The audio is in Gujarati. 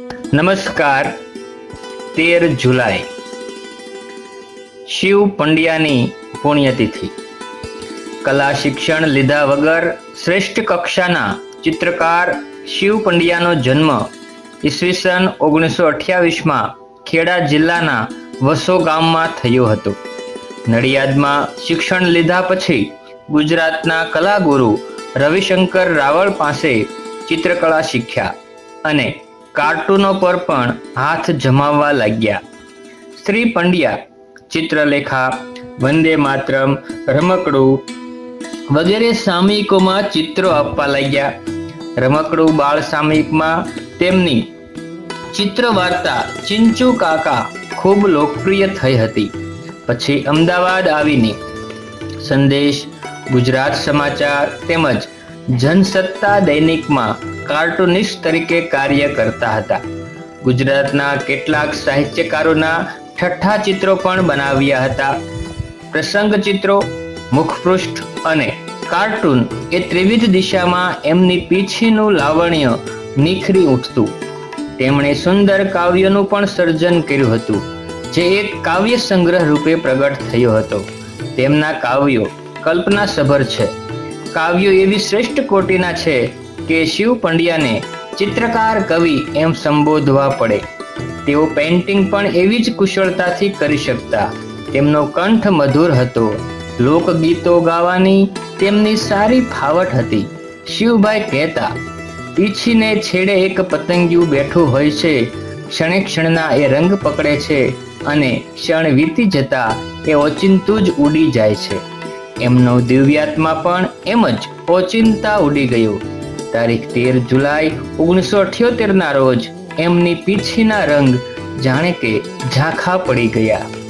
નમસ્કાર. 13 જુલાઈ શિવ પંડ્યાની પુણ્યતિથિ. કલા શિક્ષણ લીધા વગર શ્રેષ્ઠ કક્ષાના ચિત્રકાર શિવ પંડ્યાનો જન્મ ઈસવીસન 1928માં ખેડા જિલ્લાના વસો ગામમાં થયો હતો. નડિયાદમાં શિક્ષણ લીધા પછી ગુજરાતના કલાગુરુ રવિશંકર રાવળ પાસે ચિત્રકળા શીખ્યા અને કાર્ટૂનો પર પણ હાથ જમાવવા લાગ્યા. શ્રી પંડ્યા ચિત્રલેખા, વંદે માતરમ, રમકડું વગેરે સામયિકોમાં ચિત્રો આપવા લાગ્યા. રમકડું બાળ સામયિકમાં તેમની ચિત્ર વાર્તા ચિંચુ કાકા ખૂબ લોકપ્રિય થઈ હતી. પછી અમદાવાદ આવીને સંદેશ, ગુજરાત સમાચાર તેમજ જનસત્તા દૈનિકમાં કાર્ટૂનિસ્ટ તરીકે કાર્ય કરતા હતા. ગુજરાતના કેટલાક સાહિત્યકારોના ઠઠ્ઠા ચિત્રો પણ બનાવ્યા હતા. પ્રસંગ ચિત્રો, મુખપૃષ્ઠ અને કાર્ટૂન એ ત્રિવિધ દિશામાં એમની પીછીનું લાવણ્ય નિખરી ઉઠતું. તેમણે સુંદર કાવ્યનું પણ સર્જન કર્યું હતું, જે એક કાવ્ય સંગ્રહ રૂપે પ્રગટ થયો હતો. તેમના કાવ્યો કલ્પનાસભર છે. કાવ્યો એવી શ્રેષ્ઠ કોટીના છે કે શિવ પંડ્યાને ચિત્રકાર કવિ એમ સંબોધવા પડે. તેઓ પેઇન્ટિંગ પણ એવી જ કુશળતાથી કરી શકતા. તેમનો કંઠ મધુર હતો. લોકગીતો ગાવાની તેમની સારી ફાવટ હતી. શિવભાઈ કહેતા, પીછીને છેડે એક પતંગિયું બેઠું હોય છે, ક્ષણે ક્ષણના એ રંગ પકડે છે અને ક્ષણ વીતી જતા એ ઓચિંતું જ ઉડી જાય છે. એમનો દિવ્યાત્મા પણ એમ જ ઓચિંતા ઉડી ગયો. તારીખ 13 જુલાઈ 1978 ના રોજ એમની પીછીના રંગ જાણે કે ઝાંખા પડી ગયા.